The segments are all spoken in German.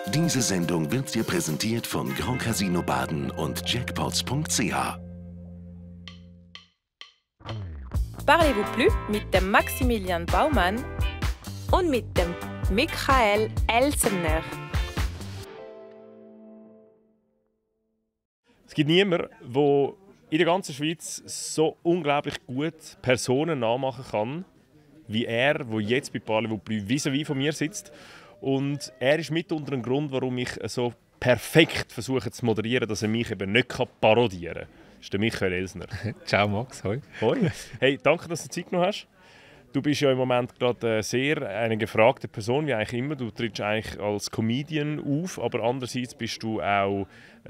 Diese Sendung wird dir präsentiert von Grand Casino Baden und Jackpots.ch. Parlez-vous plus mit dem Maximilian Baumann und mit dem Michael Elsener. Es gibt niemanden, der in der ganzen Schweiz so unglaublich gut Personen nachmachen kann, wie er, der jetzt bei Parlez-vous plus vis-à-vis von mir sitzt. Und er ist mitunter ein Grund, warum ich so perfekt versuche zu moderieren, dass er mich eben nicht parodieren kann. Das ist der Michael Elsner. Ciao Max, hoi. Hoi. Hey, danke, dass du Zeit genommen hast. Du bist ja im Moment gerade sehr eine gefragte Person, wie eigentlich immer. Du trittst eigentlich als Comedian auf, aber andererseits bist du auch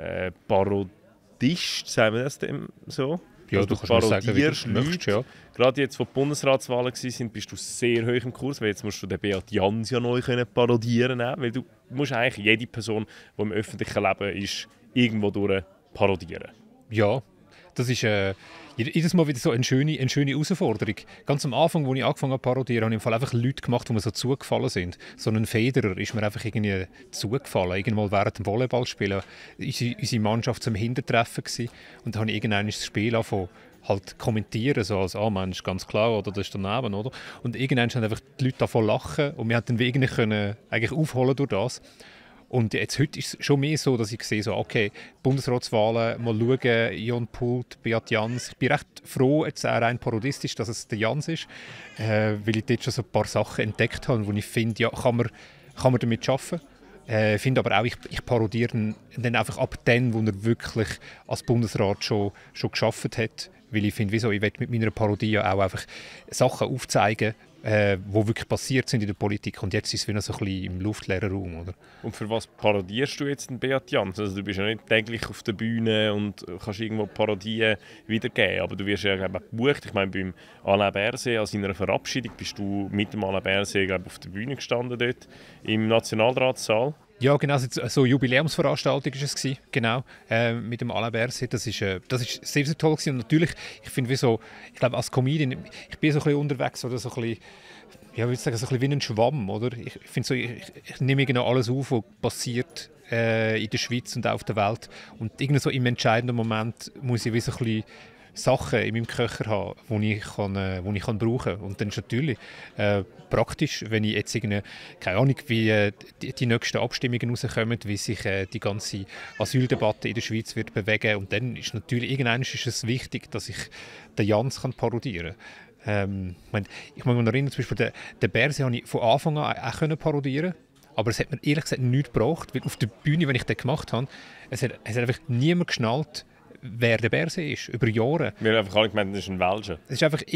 Parodist, sagen wir das dem so? Ja, also du kannst sagen, wie du möchtest, ja. Gerade jetzt, wo die Bundesratswahlen waren, bist du sehr hoch im Kurs, weil jetzt musst du den Beat Jans ja neu parodieren können, weil du musst eigentlich jede Person, die im öffentlichen Leben ist, irgendwo durch parodieren. Ja, das ist jedes Mal wieder so eine schöne Herausforderung. Ganz am Anfang, als ich angefangen habe zu parodieren, habe ich im Fall einfach Leute gemacht, die mir so zugefallen sind. So ein Federer ist mir einfach irgendwie zugefallen. Irgendwann während dem Volleyballspielen war unsere Mannschaft zum Hintertreffen gewesen. Und dann habe ich irgendwann das Spiel angefangen halt kommentieren, so als man ist ganz klar, oder das ist daneben, oder? Und irgendwann haben einfach die Leute davon lachen und wir konnten dann eigentlich aufholen durch das. Und jetzt heute ist es schon mehr so, dass ich sehe, so, okay, Bundesratswahlen, mal schauen, Jon Pult, Beat Jans. Ich bin recht froh, jetzt auch rein parodistisch, dass es der Jans ist, weil ich dort schon so ein paar Sachen entdeckt habe, wo ich finde, ja, kann man damit arbeiten. Ich finde aber auch, ich parodiere dann einfach ab dann, wo er wirklich als Bundesrat schon gearbeitet hat. Weil ich finde, ich will mit meiner Parodie ja auch einfach Sachen aufzeigen, die wirklich passiert sind in der Politik. Und jetzt ist es wieder so ein bisschen im luftleeren Raum. Oder? Und für was parodierst du jetzt den Beat Jans? Also du bist ja nicht täglich auf der Bühne und kannst irgendwo Parodien wiedergeben. Aber du wirst ja gebucht. Ich meine, beim Alain Berset, an seiner Verabschiedung, bist du mit dem Alain Berset auf der Bühne gestanden dort im Nationalratssaal. Ja, genau, so eine Jubiläumsveranstaltung war es, genau, mit dem Alain Berset. Das ist sehr, sehr toll gewesen. Und natürlich, ich finde, ich glaube, als Comedian, ich bin so ein bisschen unterwegs, oder so ein bisschen, ja, würde ich sagen, so ein bisschen wie ein Schwamm, oder? Ich finde so, ich nehme genau alles auf, was passiert in der Schweiz und auch auf der Welt. Und irgendwie so im entscheidenden Moment muss ich wie so ein bisschen Sachen in meinem Köcher haben, die ich brauchen kann. Und dann ist natürlich praktisch, wenn ich jetzt keine Ahnung, wie die nächsten Abstimmungen rauskommen, wie sich die ganze Asyldebatte in der Schweiz wird bewegen. Und dann ist natürlich, irgendwann ist es wichtig, dass ich den Jans parodieren kann. Ich mag mich erinnern, zum Beispiel den Berset habe ich von Anfang an auch parodieren können. Aber es hat mir ehrlich gesagt nichts gebracht, weil auf der Bühne, wenn ich das gemacht habe, es hat einfach niemand geschnallt, wer der Berset ist, über Jahre. Wir haben einfach alle gemeint, das ist ein Welcher. Es ist einfach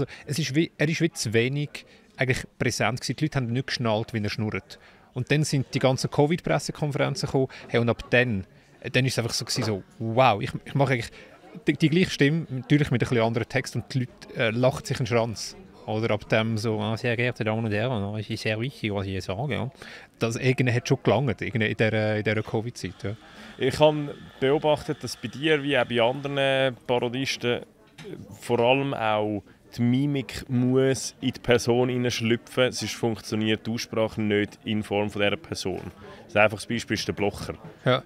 er ist wie zu wenig eigentlich präsent gewesen. Die Leute haben nicht geschnallt, wie er schnurrt. Und dann sind die ganzen Covid-Pressekonferenzen gekommen. Hey, und ab dann ist es einfach so gewesen, so wow, ich mache eigentlich die gleiche Stimme, natürlich mit ein bisschen anderen Text und die Leute lachen sich einen Schranz. Oder ab dem so, sehr geehrte Damen und Herren, es ist sehr wichtig, was ich jetzt sage. Ja. Das hat schon gelangt in dieser Covid-Zeit. Ja. Ich habe beobachtet, dass bei dir wie auch bei anderen Parodisten vor allem auch die Mimik muss in die Person hineinschlüpfen, sonst funktioniert die Aussprache nicht in Form von dieser Person. Das einfaches Beispiel ist der Blocher. Ja.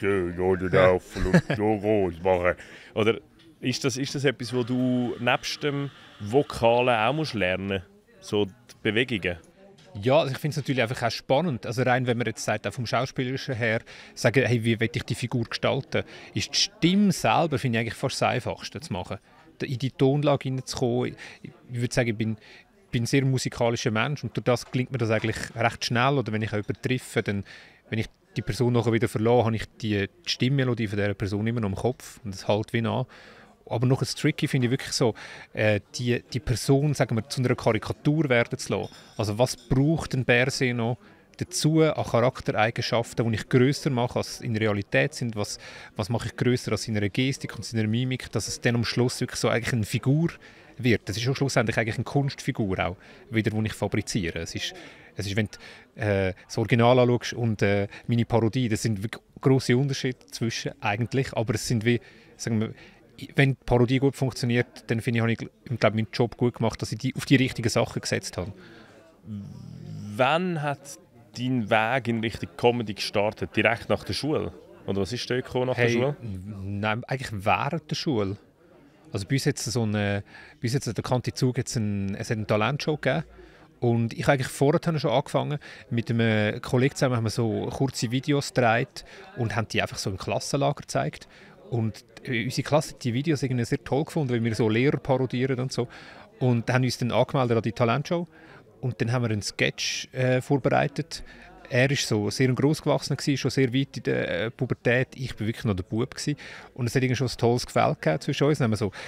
Oder ist das etwas, was du nebst dem Vokalen auch lernen musst? So die Bewegungen? Ja, also ich finde es natürlich einfach auch spannend. Also rein, wenn man jetzt sagt, auch vom Schauspielerischen her, sagen, hey, wie will ich die Figur gestalten, ist die Stimme selber, finde ich, eigentlich fast das Einfachste zu machen. In die Tonlage hineinzukommen. Ich würde sagen, ich bin ein sehr musikalischer Mensch und durch das gelingt mir das eigentlich recht schnell. Oder wenn ich jemanden treffe, dann, wenn ich die Person nachher wieder verlasse, habe ich die Stimmmelodie von dieser Person immer noch im Kopf und das hält wie an. Aber noch das Tricky finde ich wirklich so, die Person, sagen wir, zu einer Karikatur werden zu lassen. Also was braucht ein Berset noch dazu an Charaktereigenschaften, die ich grösser mache, als in Realität sind? Was mache ich grösser als seiner Gestik und seiner Mimik, dass es dann am Schluss wirklich so eigentlich eine Figur wird. Das ist schon schlussendlich eigentlich eine Kunstfigur auch, wieder, die ich fabriziere. Es ist wenn du das Original anschaust und meine Parodie, das sind wirklich grosse Unterschiede zwischen eigentlich, aber es sind wie, sagen wir, wenn die Parodie gut funktioniert, dann finde ich, habe ich meinen Job gut gemacht, dass ich auf die richtigen Sachen gesetzt habe. Wann hat dein Weg in Richtung Comedy gestartet? Direkt nach der Schule? Oder was ist dort nach der Schule? Nein, eigentlich während der Schule. Also bei uns hat es bei uns hat's an der Kante Zug es hat eine Talentshow gegeben. Und ich habe eigentlich vorher schon angefangen. Mit einem Kollegen zusammen haben wir so kurze Videos gedreht und haben die einfach so im Klassenlager gezeigt. Und unsere Klasse hat die Videos irgendwie sehr toll gefunden, weil wir so Lehrer parodieren und so. Und haben uns dann angemeldet an die Talentshow. Und dann haben wir einen Sketch vorbereitet. Er war so sehr grossgewachsen, schon sehr weit in der Pubertät. Ich war wirklich noch der Bub. Und es hat irgendwie schon ein tolles Gefälle zwischen uns. Dann haben wir so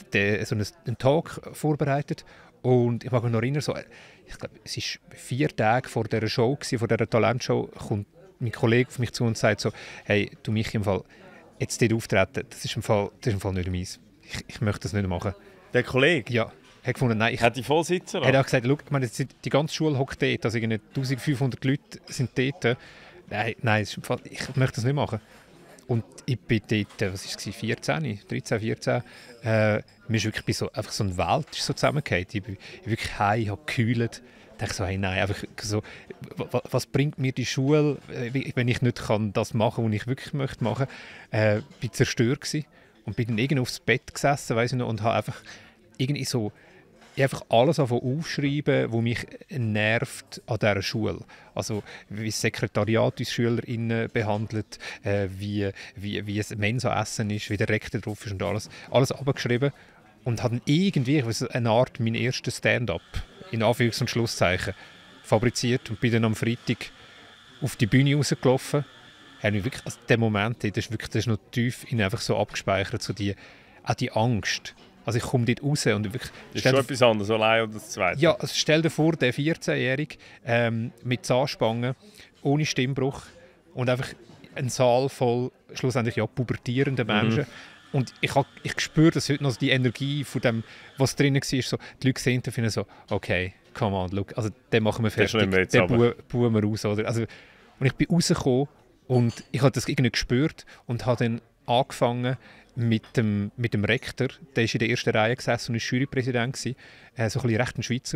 einen Talk vorbereitet. Und ich mag mich noch erinnern, ich glaube, es war 4 Tage vor dieser Show, vor dieser Talentshow, kommt mein Kollege auf mich zu und sagt so, hey, du mich im Fall, jetzt dort auftreten, das ist im Fall nicht meins. Ich möchte das nicht machen. Der Kollege? Ja. Hat gefunden, nein, hat die Vollsitzer? Er hat auch gesagt, schau, ich meine, die ganze Schule hockt dort, also 1500 Leute sind dort. Nein, ich möchte das nicht machen. Und ich bin dort, was war es, 13, 14. Mir ist wirklich einfach so eine Welt so zusammengefallen. Ich bin wirklich heim, ich habe gekühlt. Ich dachte so, hey, nein, einfach so, was bringt mir die Schule, wenn ich nicht das machen kann, was ich wirklich machen möchte. Ich war zerstört gewesen und bin dann irgendwie aufs Bett gesessen, weiss ich noch, und habe einfach irgendwie so einfach alles aufschreiben, was mich nervt an dieser Schule. Also wie das Sekretariat uns SchülerInnen behandelt, wie es Mensa-Essen ist, wie der Rektor drauf ist und alles abgeschrieben. Und habe dann irgendwie eine Art mein erstes Stand-up, in Anführungs- und Schlusszeichen, fabriziert und bin dann am Freitag auf die Bühne rausgelaufen. Also der Moment, das ist noch tief in einfach so abgespeichert, so auch die Angst. Also ich komme dort raus und wirklich... Das ist schon etwas anderes, allein oder das Zweite? Ja, also stell dir vor, der 14-Jährige mit Zahnspangen, ohne Stimmbruch und einfach ein Saal voll schlussendlich pubertierender Menschen. Und ich spüre das heute noch, die Energie von dem, was drinnen war. So, die Leute sehen und finden so, okay, come on, look, also den machen wir fertig, den buhen wir raus. Oder? Also, und ich bin rausgekommen und ich habe das irgendwie gespürt und habe dann angefangen, mit dem Rektor, der ist in der ersten Reihe gesessen und war Jurypräsident, so ein bisschen recht ein Schweizer,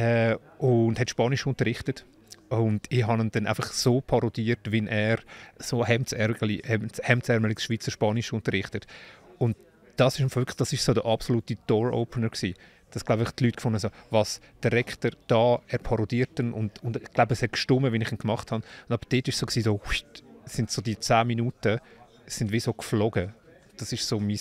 und hat Spanisch unterrichtet. Und ich habe ihn dann einfach so parodiert, wie er so hemdsärmeliges Schweizer Spanisch unterrichtet. Und das ist so der absolute Door-Opener gewesen. Dass, glaube ich, die Leute gefunden haben, was der Rektor da, er parodiert ihn und ich glaube, es hat gestummen, wie ich ihn gemacht habe. Und ab dort war es so, sind so die 10 Minuten sind wie so geflogen. Das ist so mein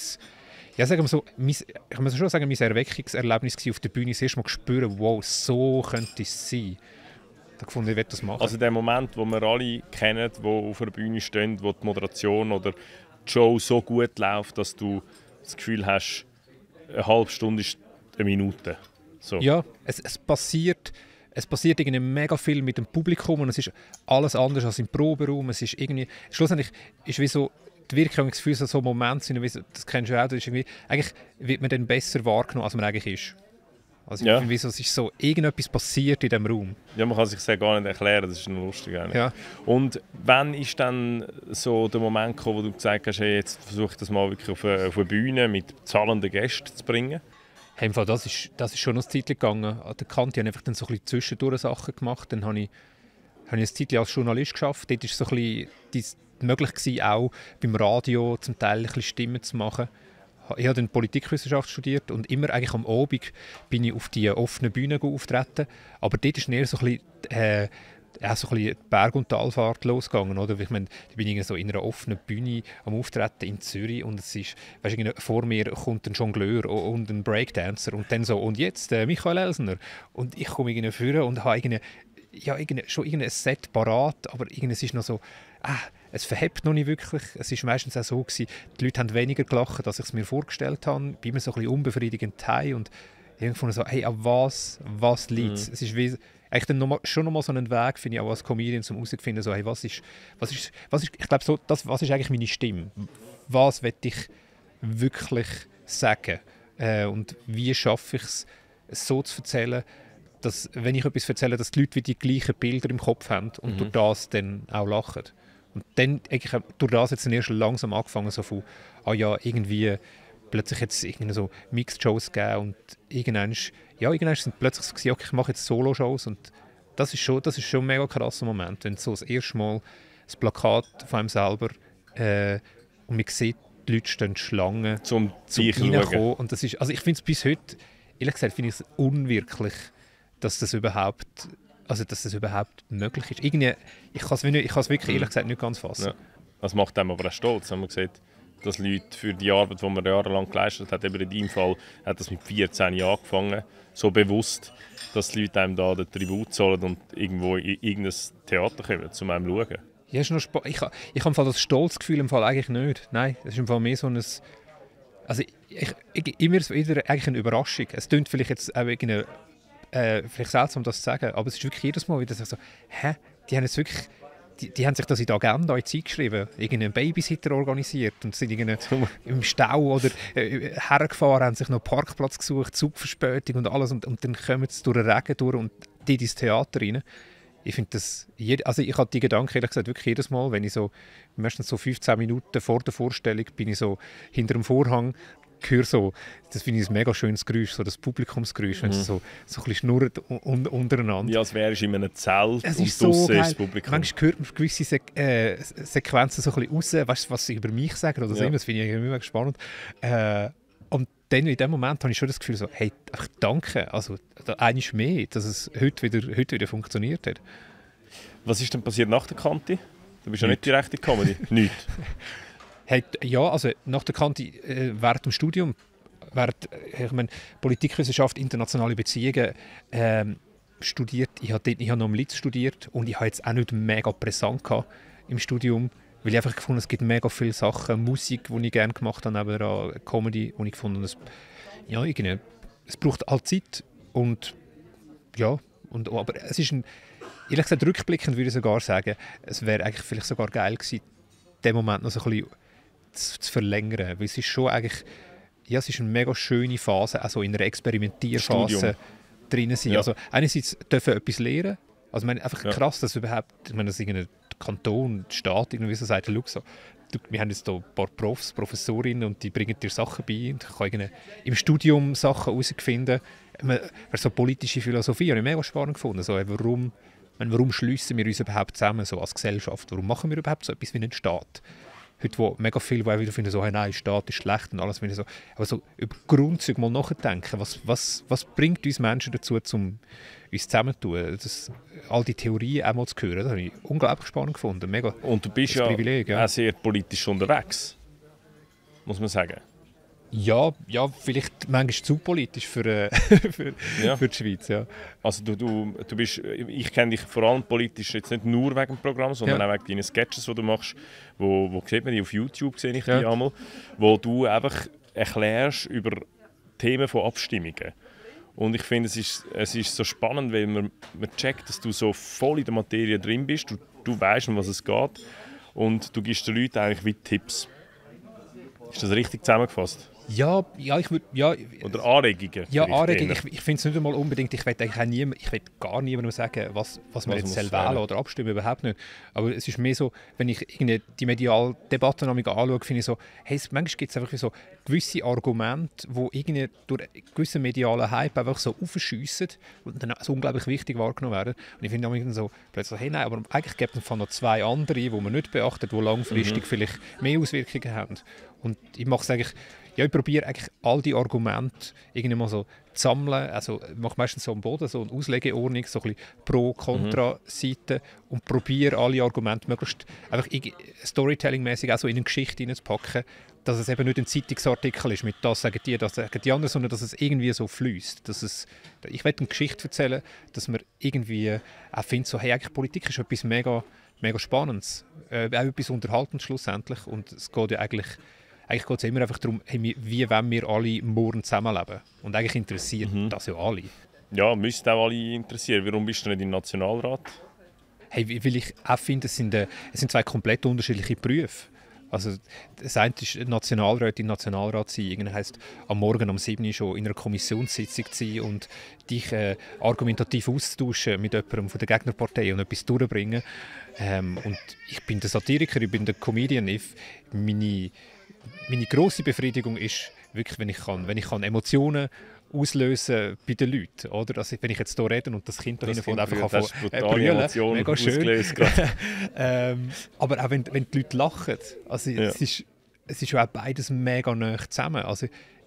Erweckungserlebnis auf der Bühne, das erste Mal spüren, wow, so könnte es sein. Da gefunden, ich will das machen. Also der Moment, wo wir alle kennen, wo auf einer Bühne stehen, wo die Moderation oder die Show so gut läuft, dass du das Gefühl hast, eine halbe Stunde ist eine Minute. So. Ja, es passiert irgendwie mega viel mit dem Publikum und es ist alles anders als im Proberaum. Es ist irgendwie, schlussendlich ist wie so die Wirkung, das Gefühl, so ein Moment sind, das kennst du auch, das ist irgendwie, eigentlich wird man dann besser wahrgenommen, als man eigentlich ist. Also ja. Es ist so, irgendetwas passiert in diesem Raum. Ja, man kann sich das gar nicht erklären, das ist nur lustig eigentlich. Ja. Und wann ist dann so der Moment gekommen, wo du gesagt hast, hey, jetzt versuche ich das mal wirklich auf eine Bühne mit zahlenden Gästen zu bringen? Hey, im Fall, das ist schon noch eine Zeit gegangen. An der Kante habe ich einfach dann so ein bisschen zwischendurch Sachen gemacht. Dann habe ich eine Zeit als Journalist gearbeitet. Dort war so ein bisschen möglich gewesen, auch beim Radio zum Teil ein bisschen Stimmen zu machen. Ich habe dann Politikwissenschaft studiert und immer eigentlich am Abend bin ich auf die offenen Bühnen auftreten. Aber dort ist eher so ein bisschen die Berg- und Talfahrt losgegangen. Oder? Ich meine, da bin ich so in einer offenen Bühne am Auftreten in Zürich und es ist, vor mir kommt ein Jongleur und ein Breakdancer und dann so, und jetzt Michael Elsner. Und ich komme irgendwie vor und habe schon irgendein Set parat, aber es ist noch so, es verhebt noch nicht wirklich. Es war meistens auch so gewesen, die Leute haben weniger gelacht, als ich es mir vorgestellt habe. Ich bin immer so ein bisschen unbefriedigend heim und irgendwann so, hey, an was liegt es? Es ist wie, eigentlich dann schon noch mal so einen Weg, finde ich, auch als Comedian, um herauszufinden, so, hey, was ist, ich glaube, so, was ist eigentlich meine Stimme? Was will ich wirklich sagen? Und wie schaffe ich es, so zu erzählen, dass, wenn ich etwas erzähle, dass die Leute wie die gleichen Bilder im Kopf haben und durch das dann auch lachen. Und dann durch das jetzt erst langsam angefangen, so von, irgendwie plötzlich jetzt so Mixed-Shows gegeben und irgendwann sind plötzlich so, okay, ich mache jetzt Solo-Shows und das ist schon ein mega krasser Moment, wenn so das erste Mal das Plakat von einem selber und man sieht, die Leute stehen Schlangen Zum reinkommen. Und das ist, also ich finde es bis heute, ehrlich gesagt, finde ich es unwirklich, dass das überhaupt möglich ist. Irgendwie, ich kann es wirklich ehrlich gesagt nicht ganz fassen. Ja. Das macht einem aber auch stolz, wenn man sieht, dass Leute für die Arbeit, die man jahrelang geleistet hat, eben in deinem Fall hat das mit 14 Jahren angefangen, so bewusst, dass die Leute einem da den Tribut zahlen und irgendwo in irgendein Theater kommen, um einem zu schauen. Ja, ist noch ich habe im Fall das Stolzgefühl im Fall eigentlich nicht. Nein, es ist im Fall mehr so ein... Also immer wieder eigentlich eine Überraschung. Es klingt vielleicht jetzt auch vielleicht seltsam, das zu sagen, aber es ist wirklich jedes Mal wieder so, die haben jetzt wirklich... Die haben sich das in die Agenda in die Zeit geschrieben, irgendeinen Babysitter organisiert und sind im Stau oder hergefahren, haben sich noch einen Parkplatz gesucht, Zugverspätung und alles und dann kommen sie durch den Regen durch und die ins Theater rein. Ich finde das, also ich habe die Gedanken ehrlich gesagt wirklich jedes Mal, wenn ich so, meistens so 15 Minuten vor der Vorstellung bin ich so hinter dem Vorhang, höre so, das finde ich ein mega schönes Geräusch, so das Publikumsgeräusch, wenn es so ein bisschen schnurrt untereinander. Ja, als wärst du in einem Zelt es und ist so draussen geil. ist das Publikum. Manchmal hört man gewisse Sequenzen so ein bisschen raus, weißt du, was sie über mich sagen oder so, das finde ich immer spannend. Und dann in dem Moment habe ich schon das Gefühl, so, hey, einfach danke, also eigentlich mehr, dass es heute wieder funktioniert hat. Was ist denn passiert nach der Kante? Du bist ja nicht direkt in die Comedy. Nichts. Hey, ja, also nach der Kante während dem Studium, ich meine, Politikwissenschaft, internationale Beziehungen studiert. Ich habe noch am Litz studiert und ich habe jetzt auch nicht mega präsent im Studium, weil ich einfach gefunden habe, es gibt mega viele Sachen, Musik, die ich gerne gemacht habe, aber Comedy, wo ich gefunden habe, es braucht halt Zeit und ja, aber es ist ehrlich gesagt, rückblickend würde ich sogar sagen, es wäre eigentlich vielleicht sogar geil gewesen, den Moment noch so ein bisschen zu verlängern, weil es ist schon eigentlich, ja, es ist eine mega schöne Phase, also in einer Experimentierphase drin sein. Ja. Also einerseits dürfen etwas lernen, also ich meine, einfach krass, dass überhaupt, ich meine, dass irgendein Kanton, Staat irgendwie so sagt, schau so, wir haben jetzt hier ein paar Professorinnen und die bringen dir Sachen bei und ich kann im Studium Sachen herausfinden. So politische Philosophie habe ich mega spannend gefunden. So, warum schliessen wir uns überhaupt zusammen so als Gesellschaft? Warum machen wir überhaupt so etwas wie einen Staat? Heute, wo mega viele wieder finden, so, hey, nein, Staat ist schlecht und alles. So, aber so über Grundzüge mal nachdenken, was bringt uns Menschen dazu, um uns zusammenzutun? All die Theorien einmal zu hören, das habe ich unglaublich spannend gefunden. Mega und du bist ja auch sehr politisch unterwegs, muss man sagen. Ja, vielleicht manchmal zu politisch für die Schweiz. Ja. Also du bist, ich kenne dich vor allem politisch jetzt nicht nur wegen dem Programm, sondern auch wegen deinen Sketches, die du machst, wo sieht man die auf YouTube, sehe ich die einmal, wo du einfach erklärst über Themen von Abstimmungen. Und ich finde, es ist so spannend, weil man checkt, dass du so voll in der Materie drin bist, du weißt, um was es geht und du gibst den Leuten eigentlich wie Tipps. Ist das richtig zusammengefasst? Ja, ich würde... Ja, oder Anregungen? Ja, Anregungen. Ich finde es nicht einmal unbedingt... Ich will gar niemandem sagen, was man jetzt wählen oder abstimmen, überhaupt nicht. Aber es ist mehr so, wenn ich die mediale Debatte anschaue, finde ich so, hey, manchmal gibt es einfach so gewisse Argumente, die durch einen gewissen medialen Hype einfach so aufschiessen und dann so unglaublich wichtig wahrgenommen werden. Und ich finde dann so plötzlich, hey, nein, aber eigentlich gibt es noch zwei andere, die man nicht beachtet, die langfristig vielleicht mehr Auswirkungen haben. Und ich mache es eigentlich... Ja, ich probiere eigentlich all die Argumente irgendwie mal so zu sammeln. Also ich mache meistens so am Boden so eine Auslegeordnung, so ein bisschen Pro-Kontra-Seite und probiere alle Argumente möglichst einfach Storytelling-mäßig auch so in eine Geschichte hineinzupacken, dass es eben nicht ein Zeitungsartikel ist mit «das sagen die anderen», sondern dass es irgendwie so fließt. Ich will eine Geschichte erzählen, dass man irgendwie auch findet, so, hey, eigentlich Politik ist etwas mega, mega Spannendes, auch etwas Unterhaltendes schlussendlich und es geht ja eigentlich geht es immer einfach darum, wie wollen wir alle morgen zusammenleben. Und eigentlich interessiert das ja alle. Ja, müsste auch alle interessieren. Warum bist du nicht im Nationalrat? Hey, weil ich auch finde, es sind zwei komplett unterschiedliche Berufe. Also das eine ist Nationalrätin, Nationalrat sein. Das heisst, am Morgen um 7 Uhr schon in einer Kommissionssitzung zu sein und dich argumentativ auszutauschen mit jemandem von der Gegnerpartei und etwas durchbringen. Und ich bin der Satiriker, ich bin der Comedian. Meine grosse Befriedigung ist wirklich, wenn ich kann Emotionen auslösen bei den Leuten, oder? Also, wenn ich jetzt hier rede und das Kind da hinten vorne einfach brüllen, mega schön. Aber auch wenn die Leute lachen, also es ist ja auch beides mega nah zusammen. Also,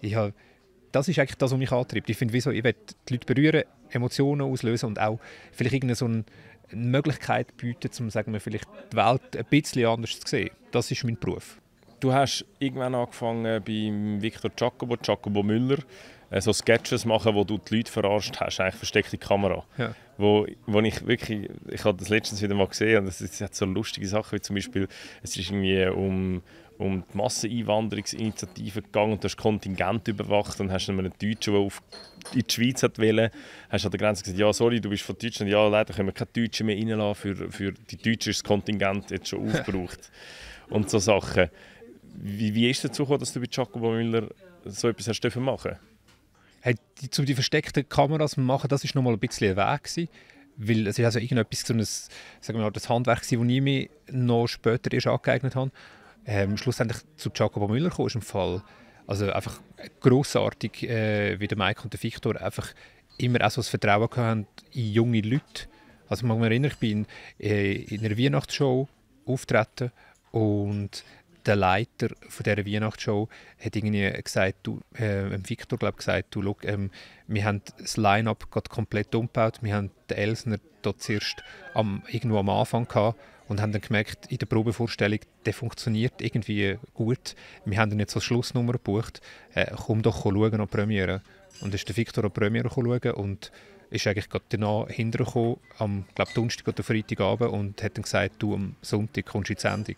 das ist eigentlich das, was mich antreibt. Ich finde, ich will die Leute berühren, Emotionen auslösen und auch vielleicht irgendeine so eine Möglichkeit bieten, um sagen wir, vielleicht die Welt ein bisschen anders zu sehen. Das ist mein Beruf. Du hast irgendwann angefangen beim Victor Giacomo Müller, so Sketches machen, wo du die Leute verarscht hast, eigentlich versteckte Kamera. Ja. Wo ich wirklich, ich habe das letztens wieder mal gesehen und es hat so lustige Sachen, wie zum Beispiel, es ist irgendwie um die Masseneinwanderungsinitiative gegangen und du hast Kontingent überwacht und hast einen Deutschen, der in die Schweiz wollte, hast an der Grenze gesagt, ja sorry, du bist von Deutschland, ja leider können wir keine Deutschen mehr reinlassen, für die Deutschen ist das Kontingent jetzt schon aufgebraucht. Und so Sachen. Wie ist es dazu gekommen, dass du bei Giacomo Müller so etwas hast machen? Hey, die versteckten Kameras zu machen, das war noch mal ein bisschen ein Weg gewesen, weil es ist also irgendetwas, so sagen wir mal, das Handwerk, das ich mir noch später erst angeeignet habe. Schlussendlich zu Giacomo Müller kam, ist im Fall also einfach grossartig, wie der Mike und der Victor einfach immer auch so das Vertrauen hatten in junge Leute. Also ich mag mich erinnern, ich bin in einer Weihnachtsshow auftreten und der Leiter von dieser Weihnachtsshow hat irgendwie gesagt, Victor gesagt, schau, wir haben das Line-Up komplett umgebaut, wir haben den Elsner dort zuerst irgendwo am Anfang gehabt und haben dann gemerkt, in der Probevorstellung, der funktioniert irgendwie gut. Wir haben dann jetzt als Schlussnummer gebucht, komm doch schauen an die Premiere. Und dann ist der Victor an die Premiere schauen und ist eigentlich gerade danach hintergekommen, am Donnerstag oder Freitagabend und hat dann gesagt, du, am Sonntag kommst du in die Sendung.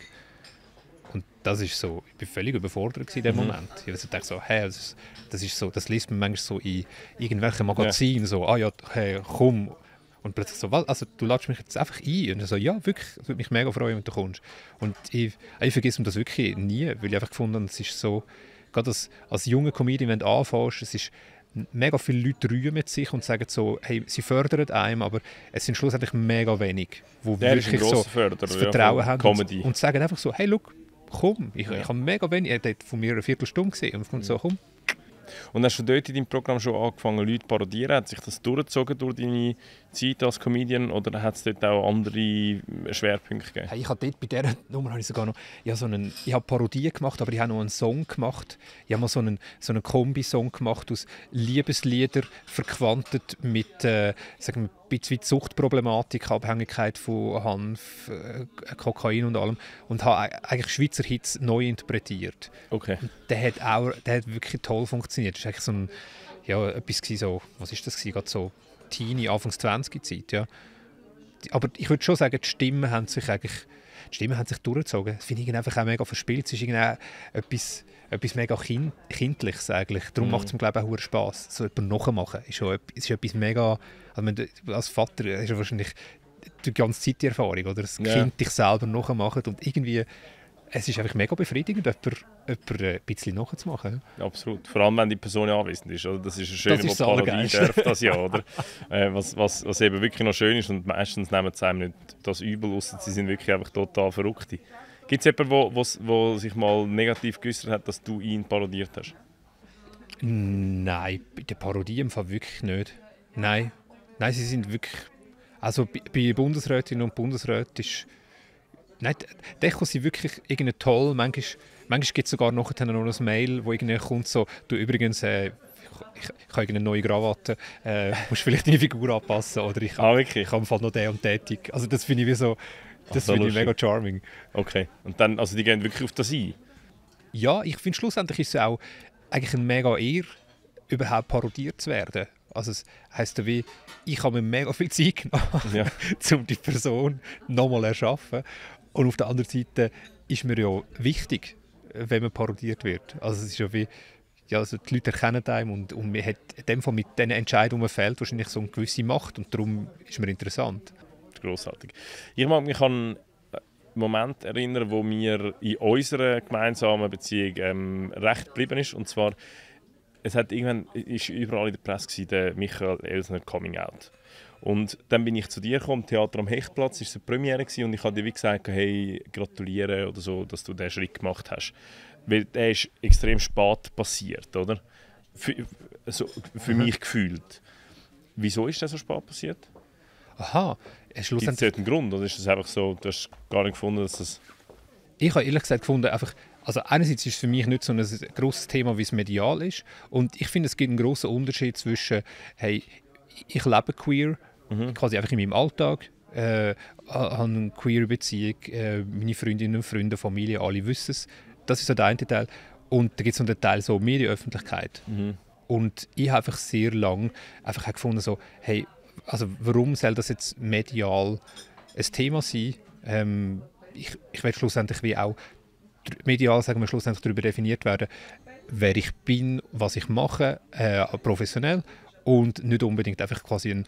Und das ist so, ich war völlig überfordert in dem Moment. Ich dachte so, hey, das ist so, das liest man manchmal so in irgendwelchen Magazinen, so, ja, hey, komm. Und plötzlich so, was? Also du lädst mich jetzt einfach ein. Und so, ja, wirklich, es würde mich mega freuen, wenn du kommst. Und ich vergesse das wirklich nie, weil ich einfach gefunden habe, es ist so, gerade als junger Comedian, wenn du anfängst, es ist, mega viele Leute rühmen sich und sagen so, hey, sie fördern einem, aber es sind schlussendlich mega wenig, die wirklich so das Vertrauen haben und sagen einfach so, hey, look, komm, ich habe mega wenig, er hat von mir eine Viertelstunde gesehen und kommt so, komm. Und hast du dort in deinem Programm schon angefangen, Leute zu parodieren? Hat sich das durchgezogen durch deine Zeit als Comedian oder hat es dort auch andere Schwerpunkte gegeben? Hey, ich habe dort bei dieser Nummer habe ich sogar noch, ich habe Parodie gemacht, aber ich habe noch einen Song gemacht. Ich habe mal so einen Kombi-Song gemacht aus Liebeslieder verquantet mit sagen wir, ein bisschen Suchtproblematik, Abhängigkeit von Hanf, Kokain und allem und habe eigentlich Schweizer Hits neu interpretiert. Okay. Und der hat wirklich toll funktioniert. Das war eigentlich so ein, etwas so, was ist das gewesen? Gerade so Teenie, Anfangs 20er-Zeit, ja. Aber ich würde schon sagen, die Stimmen haben sich durchgezogen. Das finde ich einfach auch mega verspielt. Es ist irgendwie etwas mega Kindliches eigentlich. Darum macht es mir, glaube ich, auch Spass. So etwas nachmachen ist etwas mega... Also als Vater ist ja wahrscheinlich die ganze Zeit die Erfahrung, oder? Das Kind dich selber nachmacht und irgendwie... Es ist einfach mega befriedigend, jemand ein bisschen nachzumachen. Ja, absolut. Vor allem, wenn die Person anwesend ist. Oder? Das ist eine schöne Parodie, darf das ja. Oder? Was eben wirklich noch schön ist und meistens nehmen sie einem nicht das übel aus, sie sind wirklich einfach total verrückt. Gibt es jemanden, der sich mal negativ geäußert hat, dass du ihn parodiert hast? Nein, bei der Parodie im Fall wirklich nicht. Nein, sie sind wirklich... Also bei Bundesrätinnen und Bundesräten ist... Nein, die Echos sind wirklich irgendwie toll. Manchmal gibt es sogar noch ein Mail, wo irgendwie kommt so, du übrigens, ich habe eine neue Krawatte, musst vielleicht deine Figur anpassen oder ich habe im Fall noch den und tätig. Also das finde ich wie so, das finde ich mega charming. Okay, und dann, also die gehen wirklich auf das ein? Ja, ich finde schlussendlich ist es auch eigentlich eine mega Ehre, überhaupt parodiert zu werden. Also es heisst ja wie, ich habe mir mega viel Zeit genommen, um die Person nochmal zu erschaffen. Und auf der anderen Seite ist mir ja wichtig, wenn man parodiert wird. Also es ist ja wie, also die Leute erkennen einen und man hat in dem Fall mit diesen Entscheidungen, die man fällt, wahrscheinlich so eine gewisse Macht und darum ist mir interessant. Grossartig. Ich mag mich an einen Moment erinnern, wo mir in unserer gemeinsamen Beziehung recht geblieben ist. Und zwar, irgendwann ist überall in der Presse der Michael Elsner Coming Out. Und dann bin ich zu dir gekommen, im Theater am Hechtplatz, es war eine Premiere und ich habe dir wie gesagt, hey, gratuliere oder so, dass du diesen Schritt gemacht hast. Weil der ist extrem spät passiert, oder? für mich gefühlt. Wieso ist das so spät passiert? Aha, Gibt es dort einen Grund? Oder ist das einfach so, du hast gar nicht gefunden, dass das... Ich habe ehrlich gesagt gefunden, einfach, also einerseits ist es für mich nicht so ein grosses Thema, wie es medial ist. Und ich finde, es gibt einen grossen Unterschied zwischen, hey, ich lebe queer, quasi einfach in meinem Alltag, habe eine queere Beziehung, meine Freundinnen und Freunde, Familie, alle wissen es. Das ist so der eine Teil. Und da gibt es noch den Teil so Medienöffentlichkeit. Und ich habe einfach sehr lange einfach gefunden, so, hey, also warum soll das jetzt medial ein Thema sein? Ich werde schlussendlich wie auch medial, sagen wir, schlussendlich darüber definiert werden, wer ich bin, was ich mache, professionell und nicht unbedingt einfach quasi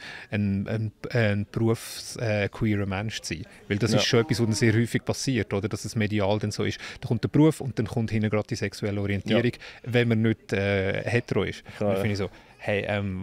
ein berufsqueerer Mensch zu sein. Weil das ist schon etwas, was sehr häufig passiert, oder? Dass es medial dann so ist. Da kommt der Beruf und dann kommt hinten gerade die sexuelle Orientierung, wenn man nicht hetero ist. Klar, und dann finde ich so, hey,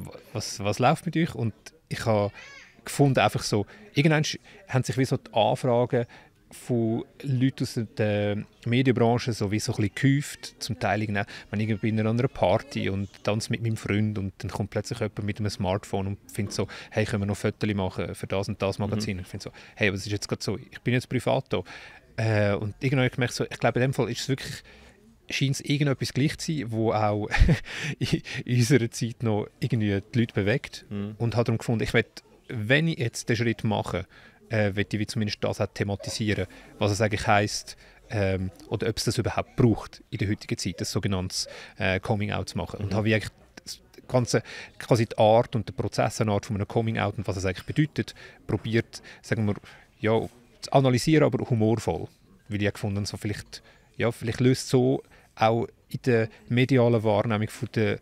was läuft mit euch? Und ich habe gefunden, einfach so, irgendwann haben sich wie so die Anfragen von Leuten aus der Medienbranche so wie so ein bisschen gehäuft, zum Teil wenn ich bin an einer Party und tanze mit meinem Freund und dann kommt plötzlich jemand mit einem Smartphone und findet so, hey, können wir noch Fotos machen für das und das Magazin? Ich finde so, hey, aber es ist jetzt gerade so, ich bin jetzt privat da. Und irgendwann habe ich gemerkt, so, ich glaube, in dem Fall ist es wirklich, scheint es irgendetwas gleich zu sein, wo auch in unserer Zeit noch irgendwie die Leute bewegt. Und habe darum gefunden, wenn ich jetzt den Schritt mache, möchte ich zumindest das auch thematisieren, was es eigentlich heisst, oder ob es das überhaupt braucht in der heutigen Zeit, das sogenanntes Coming-out zu machen. Und habe ich eigentlich das ganze, quasi die Art und den Prozess eine Art von einem Coming-out und was es eigentlich bedeutet, probiert, sagen wir, ja, zu analysieren, aber humorvoll. Weil ich gefunden habe, so vielleicht löst so auch in der medialen Wahrnehmung von den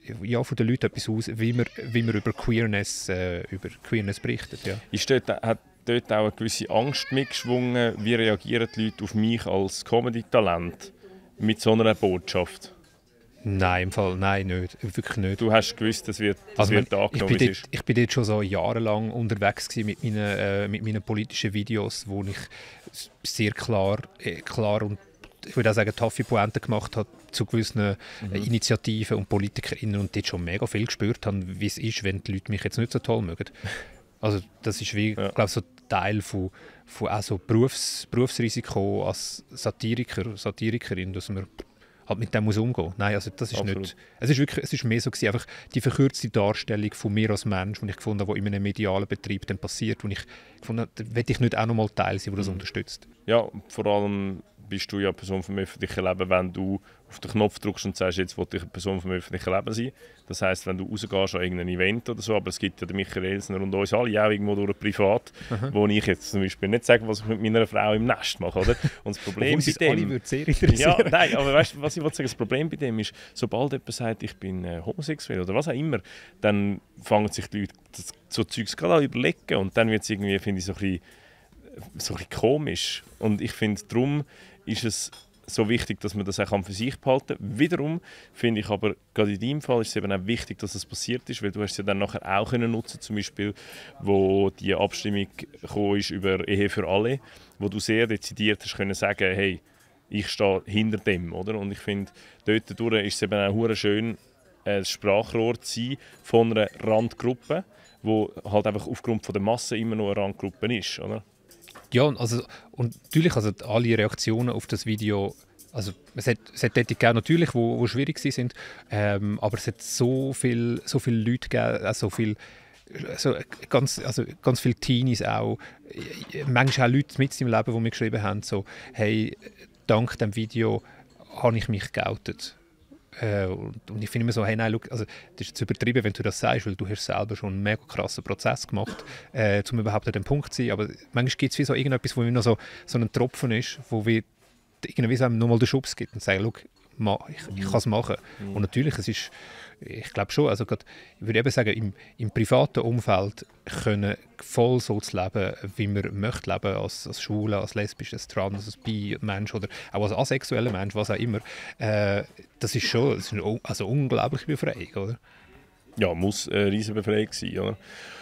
Leuten etwas aus, wie man über Queerness berichtet. Ja. Hat dort auch eine gewisse Angst mitgeschwungen? Wie reagieren die Leute auf mich als Comedy-Talent mit so einer Botschaft? Nein, im Fall nein, nicht. Wirklich nicht. Du hast gewusst, das wird angenommen. Ich bin dort schon so jahrelang unterwegs mit meinen politischen Videos, wo ich sehr klar und ich würde auch sagen, taffe Pointen gemacht habe zu gewissen Initiativen und PolitikerInnen und dort schon mega viel gespürt habe, wie es ist, wenn die Leute mich jetzt nicht so toll mögen. Also das ist wie, glaube so Teil von auch so Berufsrisiko als Satirikerin, dass man halt mit dem muss umgehen. Nein, also das ist absolut nicht. Es ist mehr so gewesen, einfach die verkürzte Darstellung von mir als Mensch, die ich gefunden habe, die in einem medialen Betrieb dann passiert, wo ich gefunden habe, da will ich nicht auch noch mal Teil sein, der das unterstützt. Ja, vor allem bist du ja eine Person vom öffentlichen Leben, wenn du auf den Knopf drückst und sagst, jetzt will ich eine Person vom öffentlichen Leben sein. Das heisst, wenn du rausgehst an irgendein Event oder so, aber es gibt ja den Michael Elsner und uns alle auch irgendwo durch privat, wo ich jetzt zum Beispiel nicht sage, was ich mit meiner Frau im Nest mache, oder? Und das Problem bei dem... alle würde sehr interessieren. Ja, nein, aber weißt du, was ich wollte sagen, das Problem bei dem ist, sobald jemand sagt, ich bin homosexuell oder was auch immer, dann fangen sich die Leute so Zeugs gerade an überlegen und dann wird es irgendwie, finde ich, so ein bisschen komisch. Und ich finde, darum ist es so wichtig, dass man das auch für sich behalten kann. Wiederum finde ich aber, gerade in deinem Fall ist es eben auch wichtig, dass das passiert ist, weil du hast es ja dann nachher auch nutzen, zum Beispiel, wo die Abstimmung gekommen ist über Ehe für alle, wo du sehr dezidiert hast können sagen, hey, ich stehe hinter dem, oder? Und ich finde, dort ist es eben auch hure schön, ein Sprachrohr zu sein von einer Randgruppe, die halt einfach aufgrund von der Masse immer noch eine Randgruppe ist, oder? Ja, also, und natürlich, also alle Reaktionen auf das Video, also es hat dort gegeben, natürlich, wo schwierig sind, aber es hat so viele Leute gegeben, ganz viele Teenies auch, manchmal auch Leute mit im Leben, die mir geschrieben haben, so, hey, dank dem Video habe ich mich geoutet. Und ich finde immer so, hey, nein, look, also, das ist jetzt übertrieben, wenn du das sagst, weil du hast selber schon einen mega krassen Prozess gemacht, um überhaupt an dem Punkt zu sein. Aber manchmal gibt es wie so irgendetwas, wo immer noch so ein Tropfen ist, wo wir irgendwie so nochmal den Schubs gibt und sagen, look, ich kann es machen. Und natürlich, es ist, ich glaube schon, also grad, ich würde eben sagen, im privaten Umfeld können voll so zu leben, wie man möchte leben, als Schwule, als Lesbisch, als Trans, als Bi-Mensch oder auch als asexueller Mensch, was auch immer. Das ist schon eine unglaubliche Befreiung, oder? Ja, muss eine riesige Befreiung sein, oder?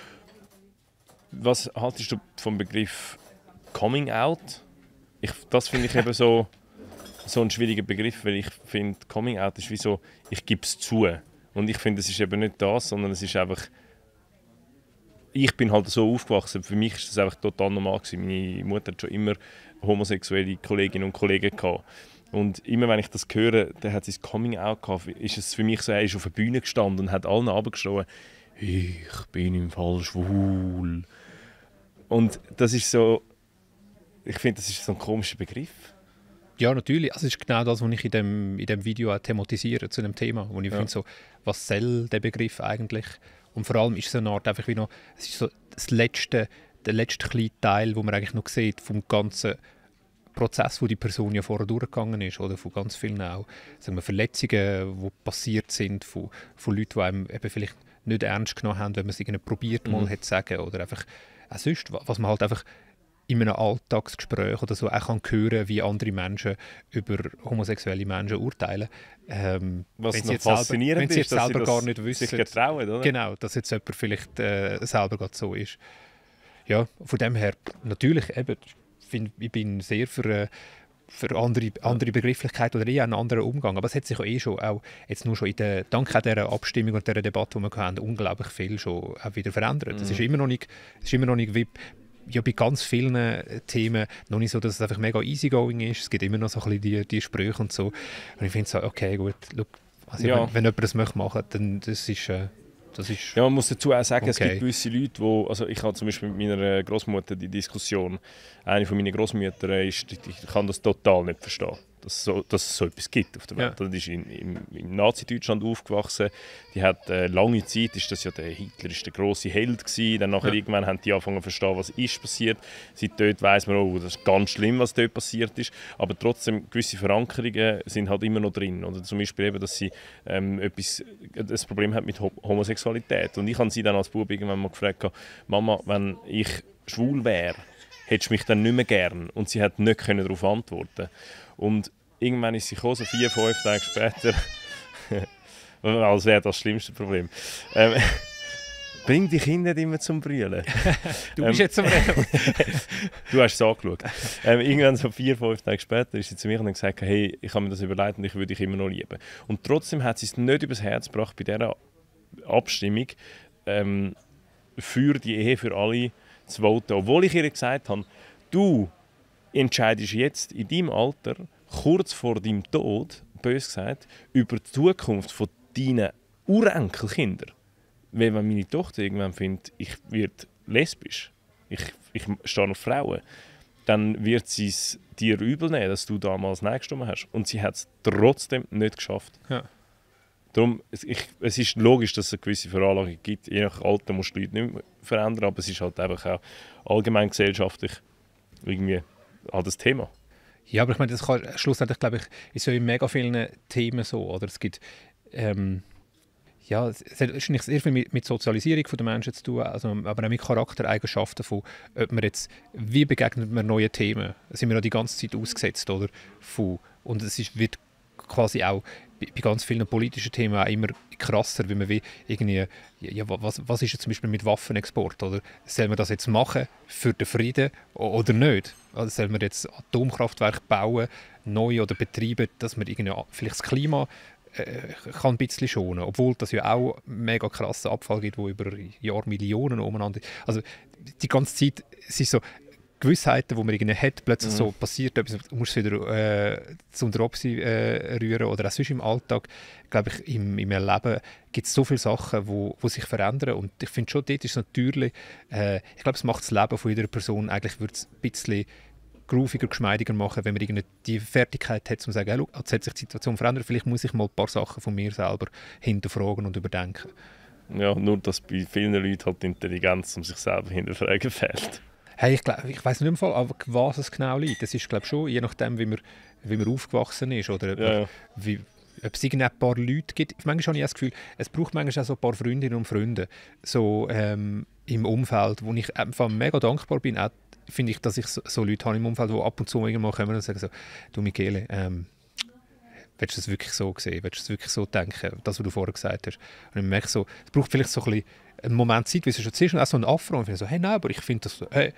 Was haltest du vom Begriff Coming Out? Das finde ich eben so ein schwieriger Begriff, weil ich finde, Coming Out ist wie so, ich gebe es zu. Und ich finde, es ist eben nicht das, sondern es ist einfach... Ich bin halt so aufgewachsen, für mich ist das einfach total normal gewesen. Meine Mutter hat schon immer homosexuelle Kolleginnen und Kollegen gehabt. Und immer wenn ich das höre, dann hat sie das Coming-out gehabt, ist es für mich so, er ist auf der Bühne gestanden und hat allen runtergeschrien, ich bin im Fall schwul. Und das ist so, ich finde, das ist so ein komischer Begriff. Ja, natürlich. Also, es ist genau das, was ich in dem Video auch thematisiere zu dem Thema. Wo ich finde, so, was soll der Begriff eigentlich? Und vor allem ist es eine Art einfach wie noch, es ist so der letzte kleine Teil, wo man eigentlich noch sieht vom ganzen Prozess, wo die Person ja vorher durchgegangen ist, oder von ganz vielen auch, sagen wir, Verletzungen, die passiert sind, von Leuten, die einem eben vielleicht nicht ernst genommen haben, wenn man es irgendwie probiert mal hat zu sagen, oder einfach auch sonst, was man halt einfach in einem Alltagsgespräch oder so auch kann hören, wie andere Menschen über homosexuelle Menschen urteilen. Was noch faszinierend ist, wenn sie jetzt selber gar nicht sich wissen, getrauen, oder? Genau, dass jetzt jemand vielleicht selber gerade so ist. Ja, von dem her, natürlich, eben, ich bin sehr für andere Begrifflichkeit oder eher einen anderen Umgang. Aber es hat sich ja schon, auch jetzt nur schon dank dieser Abstimmung und dieser Debatte, die wir hatten, unglaublich viel schon auch wieder verändert. Es ist immer noch nicht wie ja, bei ganz vielen Themen noch nicht so, dass es einfach mega easygoing ist. Es gibt immer noch so ein bisschen die Sprüche und so. Und ich finde so, okay, gut, look, also wenn jemand das machen möchte, dann das ist ja, man muss dazu auch sagen, okay. Es gibt gewisse Leute, die, also ich habe zum Beispiel mit meiner Großmutter die Diskussion, eine von meinen Großmüttern ich kann das total nicht verstehen, dass es so etwas gibt auf der Welt. Ja. Die ist im Nazi-Deutschland aufgewachsen, die hat lange Zeit, Hitler ist der grosse Held gewesen, dann nachher irgendwann haben die angefangen zu verstehen, was ist passiert. Seit dort weiss man, oh, das ist ganz schlimm, was dort passiert ist, aber trotzdem gewisse Verankerungen sind halt immer noch drin. Oder zum Beispiel eben, dass sie ein Problem hat mit Homosexualität. Und ich habe sie dann als Bub irgendwann mal gefragt, Mama, wenn ich schwul wäre, hättest du mich dann nicht mehr gern? Und sie hat nicht darauf antworten. Und irgendwann ist sie gekommen, so 4-5 Tage später, als wäre das schlimmste Problem. Bring die Kinder nicht immer zum Brüllen. Du bist jetzt zum Reden. Du hast es angeschaut. Irgendwann so 4-5 Tage später ist sie zu mir und hat gesagt, hey, ich habe mir das überlegt und ich würde dich immer noch lieben. Und trotzdem hat sie es nicht übers Herz gebracht, bei dieser Abstimmung für die Ehe für alle zu voten. Obwohl ich ihr gesagt habe, du entscheidest jetzt in deinem Alter, kurz vor deinem Tod, bös gesagt, über die Zukunft von deinen Urenkelkindern. Weil wenn meine Tochter irgendwann findet, ich werde lesbisch, ich stehe auf Frauen, dann wird sie es dir übel nehmen, dass du damals Nein gestimmt hast. Und sie hat es trotzdem nicht geschafft. Ja. Darum, es ist logisch, dass es eine gewisse Veranlagung gibt. Je nach Alter musst du die Leute nicht mehr verändern, aber es ist halt einfach auch allgemein gesellschaftlich irgendwie halt das Thema. Ja, aber ich meine, das kann schlussendlich, glaube ich, ist ja in mega vielen Themen so. Oder? Es gibt, es hat wahrscheinlich sehr viel mit Sozialisierung der Menschen zu tun, also, aber auch mit Charaktereigenschaften von, ob man jetzt, wie begegnet man neuen Themen? Da sind wir ja die ganze Zeit ausgesetzt, oder? Und es wird quasi auch bei ganz vielen politischen Themen auch immer krasser, wie man wie irgendwie, was ist jetzt zum Beispiel mit Waffenexport, oder soll man das jetzt machen für den Frieden oder nicht? Also soll man jetzt Atomkraftwerke bauen, neu oder betreiben, dass man irgendwie vielleicht das Klima kann ein bisschen schonen, obwohl das ja auch mega krassen Abfall gibt, wo über Jahre Millionen umeinander. Also die ganze Zeit sind so Gewissheiten, die man irgendwie hat, plötzlich so passiert etwas, du musst es wieder zum Dropsy rühren oder auch sonst im Alltag, glaube ich, im Erleben gibt es so viele Sachen, die sich verändern und ich finde schon, dort ist es natürlich, ich glaube, es macht das Leben von jeder Person, eigentlich würde es ein bisschen grooviger, geschmeidiger machen, wenn man irgendwie die Fertigkeit hat, um zu sagen, hey, jetzt hat sich die Situation verändert, vielleicht muss ich mal ein paar Sachen von mir selber hinterfragen und überdenken. Ja, nur dass bei vielen Leuten halt die Intelligenz, um sich selber hinterfragen, fehlt. Hey, ich weiss nicht im Fall, aber was es genau liegt. Das ist, glaube ich, schon, je nachdem, wie man aufgewachsen ist oder ob es ein paar Leute gibt. Manchmal habe ich das Gefühl, es braucht manchmal auch so ein paar Freundinnen und Freunde so, im Umfeld, wo ich einfach mega dankbar bin. Auch finde ich, dass ich so Leute habe im Umfeld, die ab und zu irgendwann kommen und sagen so, du Michele, willst du das wirklich so sehen? Willst du das wirklich so denken? Das, was du vorher gesagt hast. Und ich merke so, es braucht vielleicht so ein bisschen einen Moment Zeit, wie du schon siehst, und auch so ein Afro. Und ich so, hey, nein, aber ich finde das so, hey.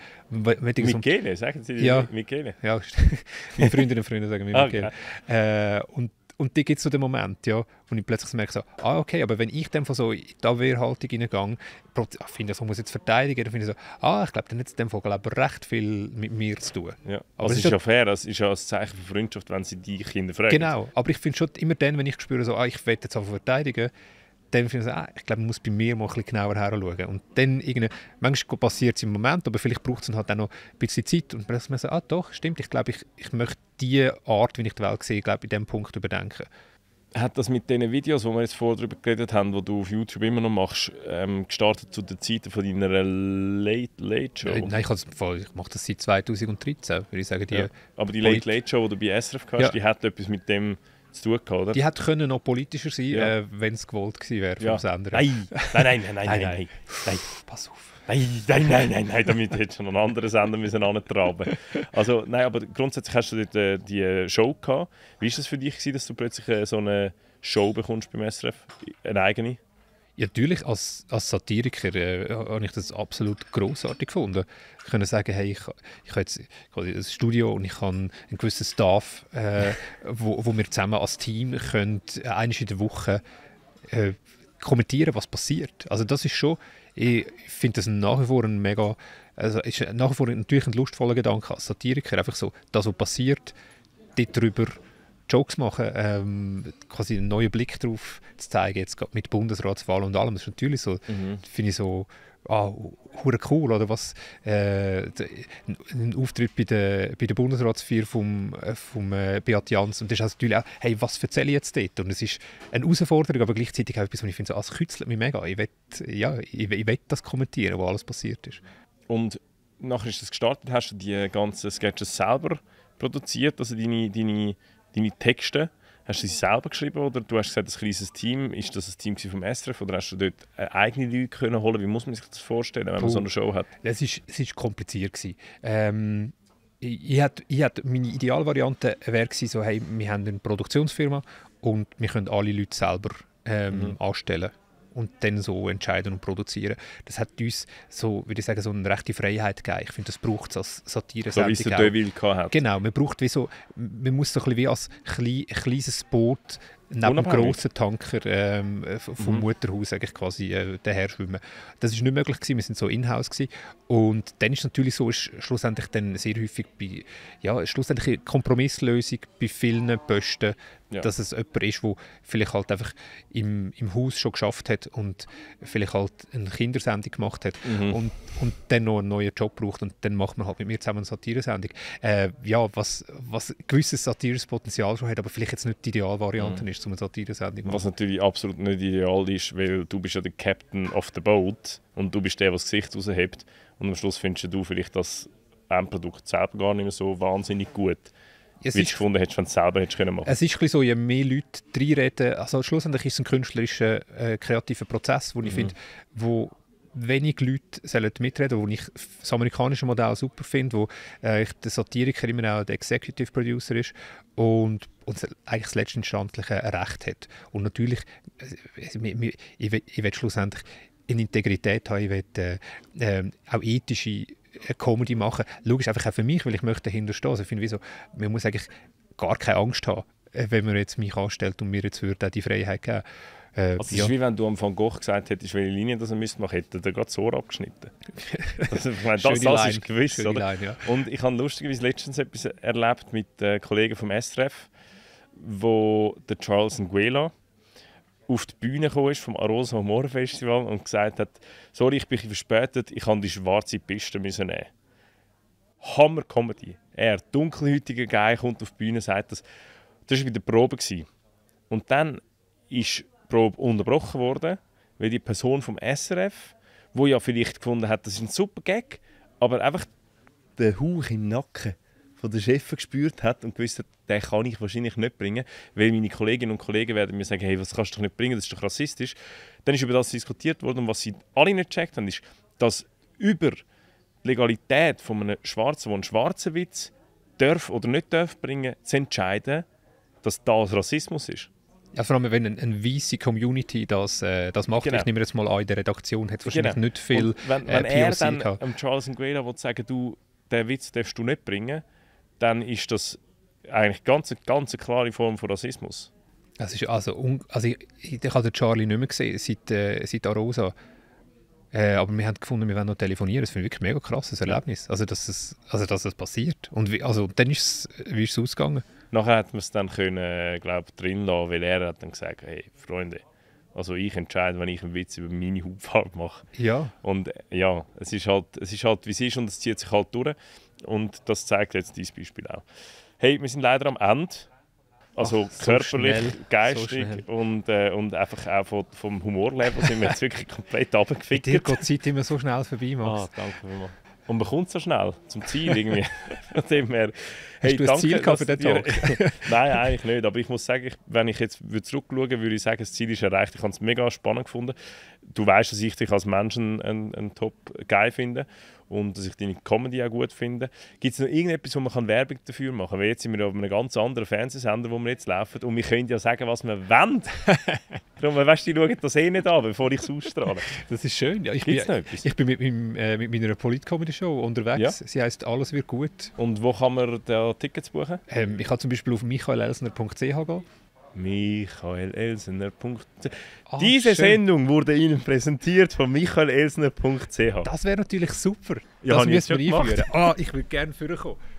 Michele, sagen Sie ja, Michele? Ja, meine Freundinnen und Freunde sagen mir Michele. Okay. Und und die gibt es so den Moment, ja, wo ich plötzlich merke, so, okay, aber wenn ich dann von so in die Abwehrhaltung reingehe, finde ich, so muss jetzt verteidigen, dann finde ich so, ich glaube, dann hat es in dem Fall recht viel mit mir zu tun. Ja. Aber es ist ja fair, es ist ja ein Zeichen für Freundschaft, wenn sie die Kinder fragen. Genau, aber ich finde schon immer dann, wenn ich spüre, so, ich will jetzt einfach verteidigen, dann finde ich so, ich glaube, man muss bei mir mal ein bisschen genauer hinschauen. Und dann manchmal passiert es im Moment, aber vielleicht braucht es dann halt auch noch ein bisschen Zeit. Und plötzlich so, doch, stimmt, ich glaube, ich möchte die Art, wie ich die Welt sehe, glaube in diesem Punkt überdenken. Hat das mit diesen Videos, die wir jetzt vorher darüber geredet haben, die du auf YouTube immer noch machst, gestartet zu den Zeiten von deiner Late Show? Nein, ich mache das seit 2013, würde ich sagen. Aber die Late Show, die du bei SRF hast, die hat etwas mit dem zu tun gehabt, oder? Die hätte noch politischer sein, wenn es gewollt gewesen wäre vom Sender. Nein. Pass auf. Nein, damit hättest du noch einen anderen Sender müssen antraben. Also, nein, aber grundsätzlich hast du dort die Show gehabt. Wie war das für dich, dass du plötzlich so eine Show bekommst beim SRF? Eine eigene? Ja, natürlich, als Satiriker habe ich das absolut grossartig gefunden. Ich konnte sagen, hey, ich habe jetzt ein Studio und ich habe einen gewissen Staff, wo wir zusammen als Team können, einmal in der Woche kommentieren, was passiert. Also das ist schon, ich finde das nach wie vor ist nach wie vor natürlich ein lustvoller Gedanke als Satiriker, einfach so, das, was passiert, darüber Jokes machen, quasi einen neuen Blick darauf zu zeigen, jetzt gerade mit Bundesratswahl und allem. Das ist natürlich so, finde ich so, hure cool, oder was? Ein Auftritt bei der Bundesratsfeier vom Beat Jans, und das ist natürlich auch, hey, was erzähle ich jetzt dort? Und es ist eine Herausforderung, aber gleichzeitig auch etwas, wo ich finde, es kützelt mich mega. Ich will das kommentieren, was alles passiert ist. Und nachher ist es gestartet, hast du die ganzen Sketches selber produziert, also deine Texte, hast du sie selber geschrieben oder du hast gesagt, ein kleines Team, ist das ein Team vom SRF oder hast du dort eigene Leute können holen? Wie muss man sich das vorstellen, wenn man so eine Show hat? Es war kompliziert. Meine Idealvariante wäre so, hey, wir haben eine Produktionsfirma und wir können alle Leute selber anstellen und dann so entscheiden und produzieren. Das hat uns so, würde ich sagen, so eine rechte Freiheit gegeben. Ich finde, das braucht es als Satire-Sendung. So wie es der Deville hat. Genau, man muss so ein bisschen wie als kleines Boot neben dem grossen Tanker vom Mutterhaus eigentlich quasi daher schwimmen. Das war nicht möglich gewesen, wir waren so in-house gewesen. Und dann ist natürlich so, ist schlussendlich dann sehr häufig schlussendlich eine Kompromisslösung bei vielen Posten, dass es jemand ist, der vielleicht halt einfach im Haus schon geschafft hat und vielleicht halt eine Kindersendung gemacht hat und dann noch einen neuen Job braucht und dann macht man halt mit mir zusammen eine Satiresendung. Was ein gewisses satirisches Potenzial schon hat, aber vielleicht jetzt nicht die Idealvariante ist, um eine Satiresendung zu machen. Was natürlich absolut nicht ideal ist, weil du bist ja der Captain of the Boat und du bist der, der das Gesicht raushebt und am Schluss findest du vielleicht das Endprodukt selber gar nicht mehr so wahnsinnig gut. Wie du gefunden hättest, wenn du es selber hättest machen können. Es ist ein bisschen so, je mehr Leute reinreden, also schlussendlich ist es ein künstlerischer, kreativer Prozess, wo ich finde, wo wenig Leute sollen mitreden, wo ich das amerikanische Modell super finde, wo der Satiriker immer auch der Executive Producer ist und eigentlich das letztinstantliche Recht hat. Und natürlich, ich will schlussendlich eine Integrität haben, ich will auch ethische Comedy machen. Logisch einfach auch für mich, weil ich möchte dahinter stehen. Also ich finde, man muss eigentlich gar keine Angst haben, wenn man jetzt mich anstellt und mir jetzt würde auch die Freiheit geben. Es ist wie wenn du am Van Gogh gesagt hättest, welche Linie das er machen müsste, hätte er gerade das Ohr abgeschnitten. Das ist gewiss, oder? Line, ja. Und ich habe lustigerweise letztens etwas erlebt mit Kollegen vom SRF, wo der Charles Nguela auf die Bühne gekommen ist vom Arosa Humor Festival und gesagt hat, sorry, ich bin verspätet, ich musste die schwarze Piste nehmen. Hammer Comedy. Er, dunkelhäutiger Guy, kommt auf die Bühne und sagt das. Das war bei der Probe. Und dann ist die Probe unterbrochen worden, weil die Person vom SRF, die ja vielleicht gefunden hat, das ist ein super Gag, aber einfach den Hauch im Nacken von der Chefin gespürt hat und gewusst hat, den kann ich wahrscheinlich nicht bringen, weil meine Kolleginnen und Kollegen werden mir sagen, hey, was kannst du doch nicht bringen, das ist doch rassistisch. Dann ist über das diskutiert worden und was sie alle nicht gecheckt haben, ist, dass über die Legalität von einem Schwarzen, der einen schwarzen Witz darf oder nicht darf bringen, zu entscheiden, dass das Rassismus ist. Ja, vor allem, wenn eine weisse Community das macht. Genau. Ich nehme jetzt mal an, in der Redaktion hat es wahrscheinlich nicht viel und wenn er dann Charles Nguela sagen, du, den Witz darfst du nicht bringen, dann ist das eigentlich ganz eine klare Form von Rassismus. Es ist ich habe den Charlie nicht mehr gesehen, seit Arosa. Aber wir haben gefunden, wir wollen noch telefonieren. Das finde ich wirklich ein mega krasses Erlebnis. Also, dass das passiert. Und dann wie ist es ausgegangen? Nachher hat man es dann können, drin lassen, weil er hat dann gesagt, hey, Freunde, also ich entscheide, wenn ich einen Witz über meine Hautfarbe mache. Ja. Und ja, es ist halt, wie es ist und es zieht sich halt durch. Und das zeigt jetzt dieses Beispiel auch. Hey, wir sind leider am Ende. Also so körperlich, schnell, geistig so und einfach auch vom Humorlevel sind wir jetzt wirklich komplett Bei runtergefickt. dir geht die Zeit immer so schnell vorbei, Max. Danke vielmals. Und man kommt so schnell zum Ziel irgendwie. Von dem her, Hast du ein Ziel gehabt für den Tag? Nein, eigentlich nicht. Aber ich muss sagen, wenn ich jetzt zurückschaue, würde ich sagen, das Ziel ist erreicht. Ich habe es mega spannend gefunden. Du weißt, dass ich dich als Menschen ein Top-Guy finde und dass ich deine Comedy auch gut finde. Gibt es noch irgendetwas, wo man Werbung dafür machen kann? Weil jetzt sind wir auf einem ganz anderen Fernsehsender, wo wir jetzt laufen und wir können ja sagen, was wir wollen. Darum, weißt du, die schauen das nicht an, bevor ich es ausstrahle. Das ist schön. Ja, ich bin mit meiner Polit-Comedy-Show unterwegs. Ja. Sie heisst «Alles wird gut». Und wo kann man da Tickets buchen? Ich kann zum Beispiel auf michaelelsner.ch gehen. michaelelsner.ch. Ah, Diese schön. Sendung wurde Ihnen präsentiert von michaelelsner.ch. Das wäre natürlich super. Ja, Das habe ich jetzt müssen wir schon einführen. Ich würde gerne vorkommen.